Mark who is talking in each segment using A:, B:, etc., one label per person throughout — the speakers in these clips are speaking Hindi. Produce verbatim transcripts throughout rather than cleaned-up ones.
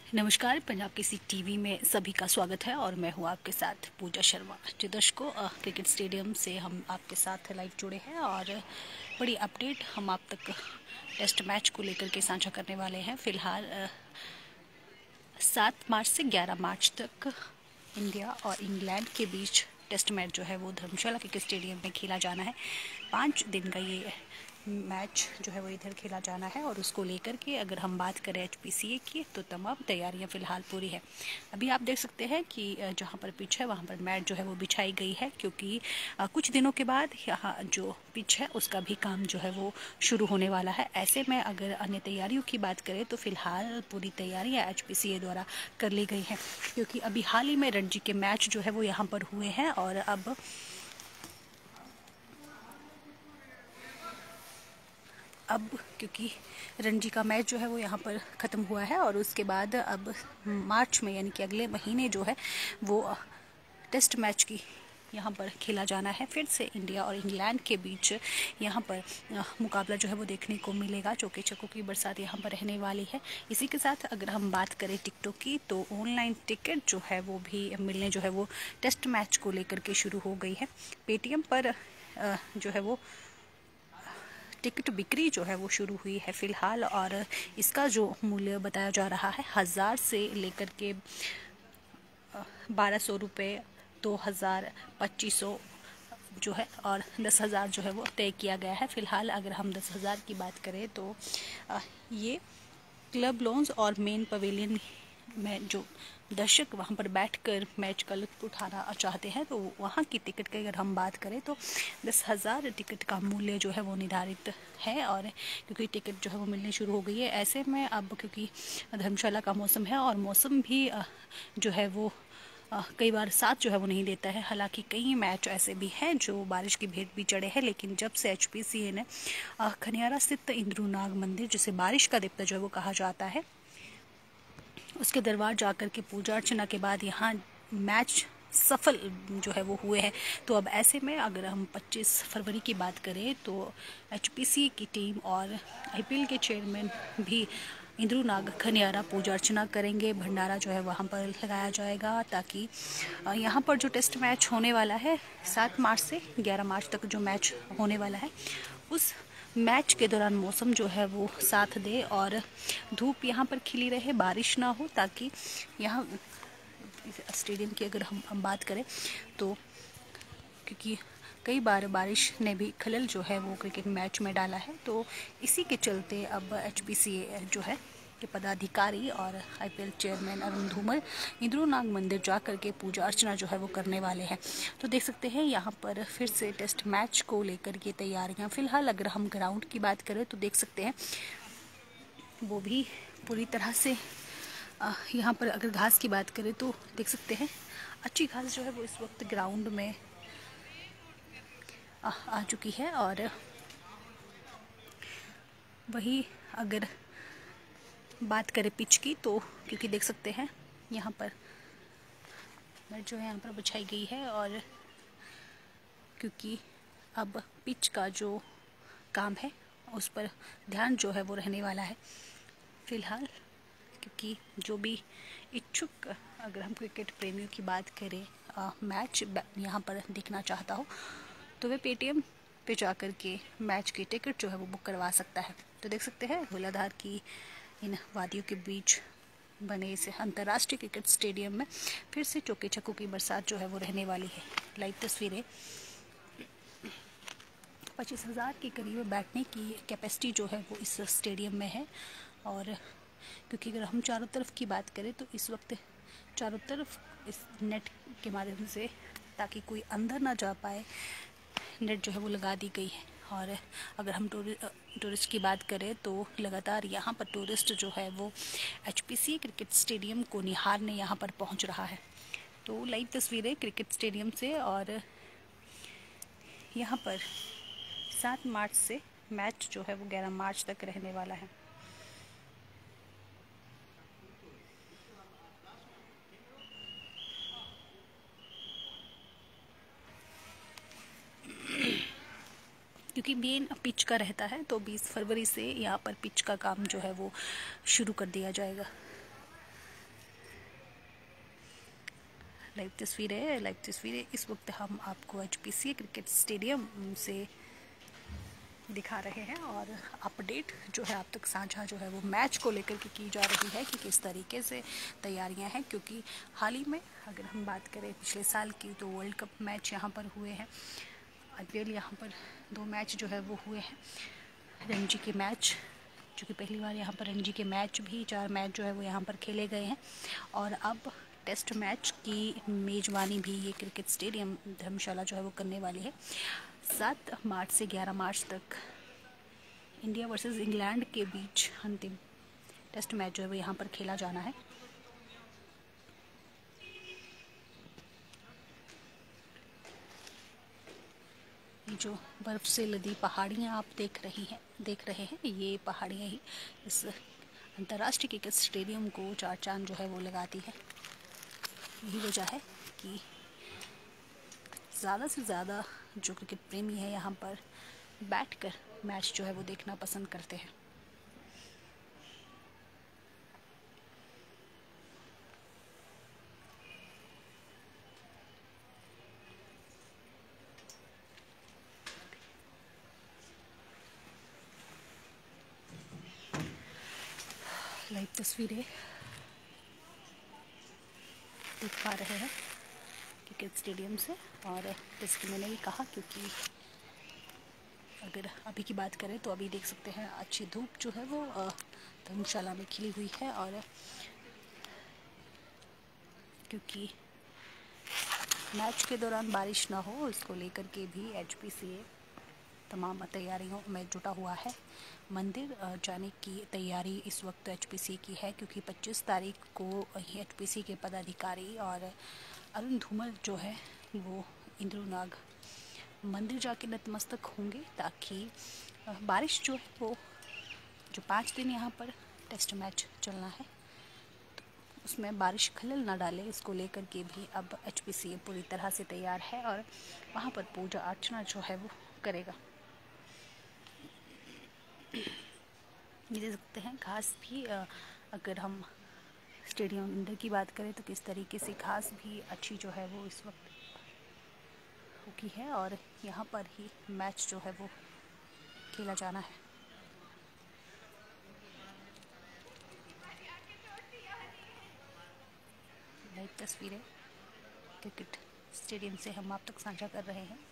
A: नमस्कार, पंजाब केसरी टीवी में सभी का स्वागत है और मैं हूं आपके साथ पूजा शर्मा। जो दर्शकों, क्रिकेट स्टेडियम से हम आपके साथ लाइव जुड़े हैं और बड़ी अपडेट हम आप तक टेस्ट मैच को लेकर के साझा करने वाले हैं। फिलहाल सात मार्च से ग्यारह मार्च तक इंडिया और इंग्लैंड के बीच टेस्ट मैच जो है वो धर्मशाला क्रिकेट स्टेडियम में खेला जाना है। पाँच दिन का ये मैच जो है वो इधर खेला जाना है और उसको लेकर के अगर हम बात करें एचपीसीए की तो तमाम तैयारियां फिलहाल पूरी है। अभी आप देख सकते हैं कि जहां पर पिच है वहां पर मैट जो है वो बिछाई गई है, क्योंकि कुछ दिनों के बाद यहाँ जो पिच है उसका भी काम जो है वो शुरू होने वाला है। ऐसे में अगर अन्य तैयारियों की बात करें तो फिलहाल पूरी तैयारियाँ एचपीसीए द्वारा कर ली गई हैं, क्योंकि अभी हाल ही में रणजी के मैच जो है वो यहाँ पर हुए हैं और अब अब क्योंकि रणजी का मैच जो है वो यहाँ पर ख़त्म हुआ है और उसके बाद अब मार्च में यानी कि अगले महीने जो है वो टेस्ट मैच की यहाँ पर खेला जाना है। फिर से इंडिया और इंग्लैंड के बीच यहाँ पर मुकाबला जो है वो देखने को मिलेगा। चौके छक्कों की बरसात यहाँ पर रहने वाली है। इसी के साथ अगर हम बात करें टिकटों की तो ऑनलाइन टिकट जो है वो भी मिलने जो है वो टेस्ट मैच को लेकर के शुरू हो गई है। पेटीएम पर जो है वो टिकट बिक्री जो है वो शुरू हुई है फिलहाल, और इसका जो मूल्य बताया जा रहा है हज़ार से लेकर के बारह सौ रुपये, दो हज़ार, पच्चीस सौ जो है और दस हज़ार जो है वो तय किया गया है। फिलहाल अगर हम दस हज़ार की बात करें तो ये क्लब लॉन्ज और मेन पवेलियन में जो दर्शक वहां पर बैठकर मैच का लुत्फ उठाना चाहते हैं तो वहां की टिकट की अगर हम बात करें तो दस हज़ार टिकट का मूल्य जो है वो निर्धारित है। और क्योंकि टिकट जो है वो मिलनी शुरू हो गई है, ऐसे में अब क्योंकि धर्मशाला का मौसम है और मौसम भी जो है वो कई बार साथ जो है वो नहीं देता है। हालांकि कई मैच ऐसे भी हैं जो बारिश की भेंट भी चढ़े हैं, लेकिन जब से एचपीसीए ने खनियारा स्थित इंद्रुनाग मंदिर, जिसे बारिश का देवता जो है वो कहा जाता है, उसके दरबार जाकर के पूजा अर्चना के बाद यहाँ मैच सफल जो है वो हुए हैं। तो अब ऐसे में अगर हम पच्चीस फरवरी की बात करें तो एचपीसीए की टीम और आईपीएल के चेयरमैन भी इंद्रुनाग खनियारा पूजा अर्चना करेंगे। भंडारा जो है वहाँ पर लगाया जाएगा ताकि यहाँ पर जो टेस्ट मैच होने वाला है सात मार्च से ग्यारह मार्च तक जो मैच होने वाला है उस मैच के दौरान मौसम जो है वो साथ दे और धूप यहाँ पर खिली रहे, बारिश ना हो, ताकि यहाँ स्टेडियम की अगर हम, हम बात करें तो क्योंकि कई बार बारिश ने भी खलल जो है वो क्रिकेट मैच में डाला है, तो इसी के चलते अब एचपीसीए जो है के पदाधिकारी और आईपीएल चेयरमैन अरुण धूमल इंद्रुनाग मंदिर जा करके पूजा अर्चना जो है वो करने वाले हैं। तो देख सकते हैं यहाँ पर फिर से टेस्ट मैच को लेकर के तैयारियाँ। फिलहाल अगर हम ग्राउंड की बात करें तो देख सकते हैं वो भी पूरी तरह से यहाँ पर अगर घास की बात करें तो देख सकते हैं अच्छी घास जो है वो इस वक्त ग्राउंड में आ, आ चुकी है। और वही अगर बात करें पिच की तो क्योंकि देख सकते हैं यहाँ पर मैट जो है यहाँ पर बिछाई गई है और क्योंकि अब पिच का जो काम है उस पर ध्यान जो है वो रहने वाला है फिलहाल, क्योंकि जो भी इच्छुक अगर हम क्रिकेट प्रेमियों की बात करें आ, मैच यहाँ पर देखना चाहता हो तो वे पेटीएम पे जाकर के मैच की टिकट जो है वो बुक करवा सकता है। तो देख सकते हैं धौलाधार की इन वादियों के बीच बने इस अंतर्राष्ट्रीय क्रिकेट स्टेडियम में फिर से चौके छक्कों की बरसात जो है वो रहने वाली है। लाइव तस्वीरें पच्चीस हज़ार के करीब बैठने की कैपेसिटी जो है वो इस स्टेडियम में है। और क्योंकि अगर हम चारों तरफ की बात करें तो इस वक्त चारों तरफ इस नेट के माध्यम से, ताकि कोई अंदर ना जा पाए, नेट जो है वो लगा दी गई है। और अगर हम टूरिस्ट की बात करें तो लगातार यहाँ पर टूरिस्ट जो है वो एचपीसीए क्रिकेट स्टेडियम को निहारने यहाँ पर पहुँच रहा है। तो लाइव तस्वीरें क्रिकेट स्टेडियम से, और यहाँ पर सात मार्च से मैच जो है वो ग्यारह मार्च तक रहने वाला है। क्योंकि मेन पिच का रहता है तो बीस फरवरी से यहाँ पर पिच का काम जो है वो शुरू कर दिया जाएगा। लाइव तस्वीरें लाइव तस्वीरें इस वक्त हम आपको एचपीसीए क्रिकेट स्टेडियम से दिखा रहे हैं और अपडेट जो है आप तक साझा जो है वो मैच को लेकर के की जा रही है कि किस तरीके से तैयारियां हैं, क्योंकि हाल ही में अगर हम बात करें पिछले साल की तो वर्ल्ड कप मैच यहां पर हुए हैं। आईपीएल यहां पर दो मैच जो है वो हुए हैं, रणजी के मैच, जो कि पहली बार यहाँ पर रणजी के मैच भी चार मैच जो है वो यहाँ पर खेले गए हैं और अब टेस्ट मैच की मेज़बानी भी ये क्रिकेट स्टेडियम धर्मशाला जो है वो करने वाली है। सात मार्च से ग्यारह मार्च तक इंडिया वर्सेस इंग्लैंड के बीच अंतिम टेस्ट मैच जो है वो यहाँ पर खेला जाना है। जो बर्फ़ से लदी पहाड़ियाँ आप देख रही हैं देख रहे हैं ये पहाड़ियाँ ही इस अंतर्राष्ट्रीय क्रिकेट स्टेडियम को चार चांद जो है वो लगाती है। यही वजह है कि ज़्यादा से ज़्यादा जो क्रिकेट प्रेमी है यहाँ पर बैठकर मैच जो है वो देखना पसंद करते हैं। लाइव तस्वीरें देख पा रहे हैं क्रिकेट स्टेडियम से, और जैसे कि मैंने भी कहा, क्योंकि अगर अभी की बात करें तो अभी देख सकते हैं अच्छी धूप जो है वो धर्मशाला में खिली हुई है, और क्योंकि मैच के दौरान बारिश ना हो इसको लेकर के भी एचपीसीए तमाम तैयारियों में जुटा हुआ है। मंदिर जाने की तैयारी इस वक्त एचपीसीए की है, क्योंकि पच्चीस तारीख को एचपीसीए के पदाधिकारी और अरुण धूमल जो है वो इंद्रनाग मंदिर जाके नतमस्तक होंगे, ताकि बारिश जो है वो जो पाँच दिन यहाँ पर टेस्ट मैच चलना है तो उसमें बारिश खलल ना डाले, इसको लेकर के भी अब एचपीसीए पूरी तरह से तैयार है और वहाँ पर पूजा अर्चना जो है वो करेगा। ये देख सकते हैं घास भी, अगर हम स्टेडियम अंदर की बात करें तो किस तरीके से घास भी अच्छी जो है वो इस वक्त होगी है, और यहाँ पर ही मैच जो है वो खेला जाना है। लाइव तस्वीरें क्रिकेट स्टेडियम से हम आप तक साझा कर रहे हैं।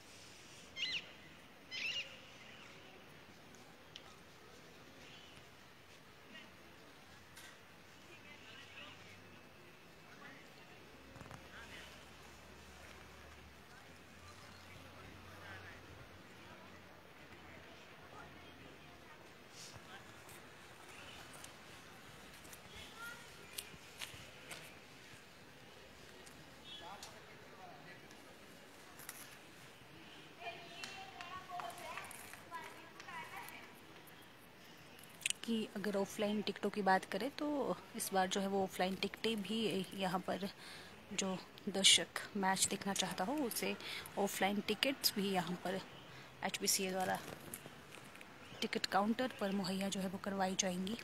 A: कि अगर ऑफ़लाइन टिकटों की बात करें तो इस बार जो है वो ऑफ़लाइन टिकटें भी यहाँ पर जो दर्शक मैच देखना चाहता हो उसे ऑफ़लाइन टिकट्स भी यहाँ पर एचपीसीए द्वारा टिकट काउंटर पर मुहैया जो है वो करवाई जाएंगी।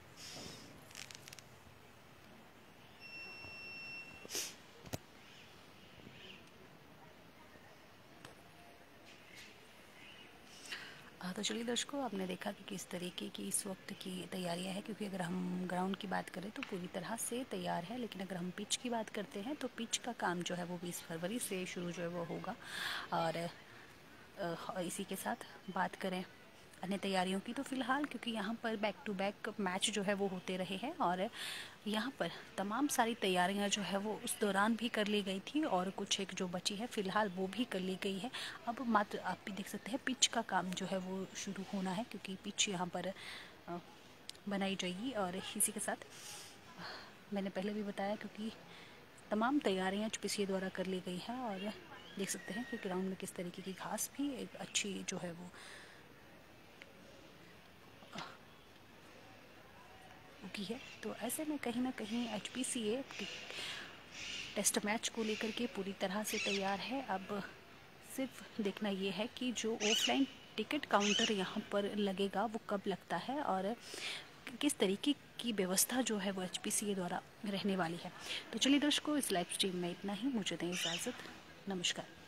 A: तो चलिए दर्शकों, आपने देखा कि किस तरीके की इस वक्त की तैयारियां हैं, क्योंकि अगर हम ग्राउंड की बात करें तो पूरी तरह से तैयार है, लेकिन अगर हम पिच की बात करते हैं तो पिच का काम जो है वो बीस फरवरी से शुरू जो है वो होगा। और इसी के साथ बात करें अन्य तैयारियों की तो फ़िलहाल क्योंकि यहाँ पर बैक टू बैक मैच जो है वो होते रहे हैं और यहाँ पर तमाम सारी तैयारियाँ जो है वो उस दौरान भी कर ली गई थी और कुछ एक जो बची है फ़िलहाल वो भी कर ली गई है। अब मात्र आप भी देख सकते हैं पिच का काम जो है वो शुरू होना है, क्योंकि पिच यहाँ पर बनाई जाएगी। और इसी के साथ मैंने पहले भी बताया क्योंकि तमाम तैयारियाँ एचपीसीए द्वारा कर ली गई हैं, और देख सकते हैं कि ग्राउंड में किस तरीके की घास भी एक अच्छी जो है वो की है। तो ऐसे में कहीं ना कहीं एचपीसीए टेस्ट मैच को लेकर के पूरी तरह से तैयार है। अब सिर्फ देखना ये है कि जो ऑफलाइन टिकट काउंटर यहाँ पर लगेगा वो कब लगता है और किस तरीके की व्यवस्था जो है वो एच पी सी ए द्वारा रहने वाली है। तो चलिए दर्शकों, इस लाइव स्ट्रीम में इतना ही। मुझे दें इजाज़त। नमस्कार।